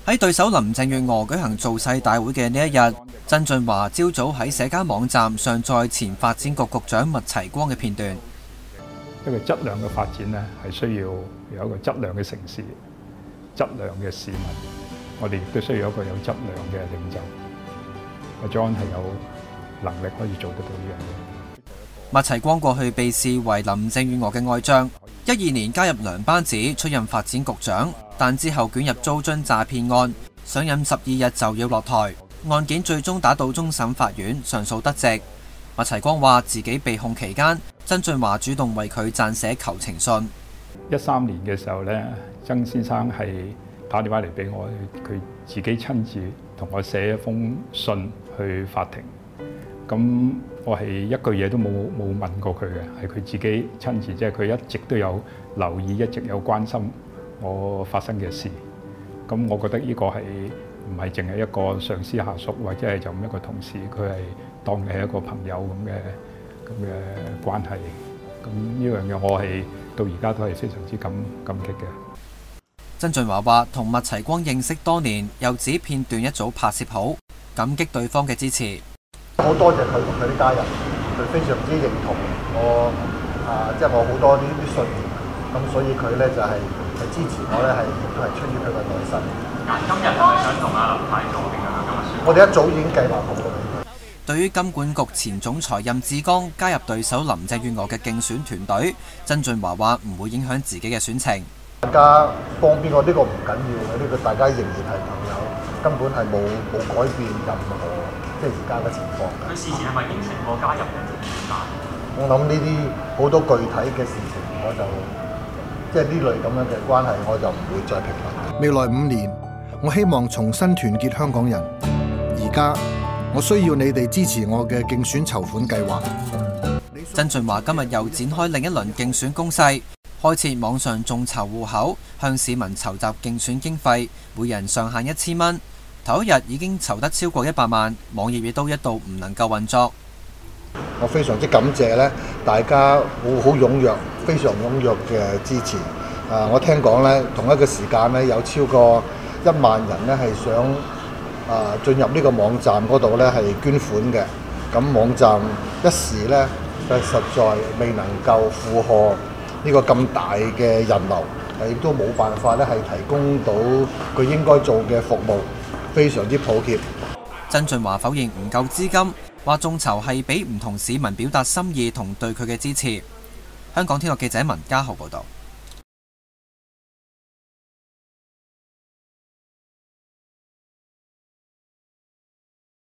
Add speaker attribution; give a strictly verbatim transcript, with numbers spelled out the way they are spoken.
Speaker 1: 喺對手林鄭月娥舉行造勢大會嘅呢一日，曾俊華朝早喺社交網站上載前發展局局長麥齊光嘅片段。
Speaker 2: 一個質量嘅發展呢，係需要有一個質量嘅城市、質量嘅市民。我哋亦都需要一個有質量嘅領袖。阿 John 係有能力可以做得到呢樣嘢。
Speaker 1: 麥齊光過去被視為林鄭月娥嘅愛將，一二年加入梁班子出任發展局長，但之後捲入租津詐騙案，上任十二日就要落台。案件最終打到終審法院上訴得直。麥齊光話自己被控期間，曾俊華主動為佢撰寫求情信。
Speaker 2: 一三年嘅時候呢，曾先生係打電話嚟俾我，佢自己親自同我寫一封信去法庭。咁我係一句嘢都冇冇問過佢嘅，係佢自己親自，即係佢一直都有留意，一直有關心我發生嘅事。咁我覺得呢個係唔係淨係一個上司下屬，或者係就咁一個同事，佢係當你係一個朋友咁嘅咁嘅關係。咁呢樣嘢我係到而家都係非常之感感激嘅。
Speaker 1: 曾俊華話同麥齊光認識多年，又指片段一早拍攝好，感激對方嘅支持。
Speaker 3: 好多謝佢同佢啲家人，佢非常之認同我啊，即係我好多呢啲信念，咁所以佢咧就係係支持我咧，係都係出於佢嘅內心。
Speaker 4: 今日係咪想同阿林太做定係咁嘅選？
Speaker 3: 我哋一早已經計劃好。
Speaker 1: 對於金管局前總裁任志剛加入對手林鄭月娥嘅競選團隊，曾俊華話唔會影響自己嘅選情。
Speaker 3: 大家幫邊個呢個唔緊要嘅，呢個大家仍然係朋友，根本係冇冇改變任何即係而家嘅情況。
Speaker 4: 佢事前係咪應承過加入嘅？
Speaker 3: 我諗呢啲好多具體嘅事情，我就即係呢類咁樣嘅關係，我就唔會再評論。
Speaker 5: 未來五年，我希望重新團結香港人。而家我需要你哋支持我嘅競選籌款計劃。
Speaker 1: 曾俊華今日又展開另一輪競選攻勢，開設網上眾籌戶口，向市民籌集競選經費，每人上限一千蚊。頭一日已經籌得超過一百萬，網頁亦都一度唔能夠運作。
Speaker 3: 我非常之感謝咧，大家好好踴躍，非常踴躍嘅支持。啊，我聽講咧，同一個時間咧，有超過一萬人咧係想啊進入呢個網站嗰度咧係捐款嘅。咁網站一時咧就實在未能夠負荷呢個咁大嘅人流，亦都冇辦法咧係提供到佢應該做嘅服務，非常之抱歉。
Speaker 1: 曾俊華否認唔夠資金，話眾籌係俾唔同市民表達心意同對佢嘅支持。香港天下記者文家豪報道。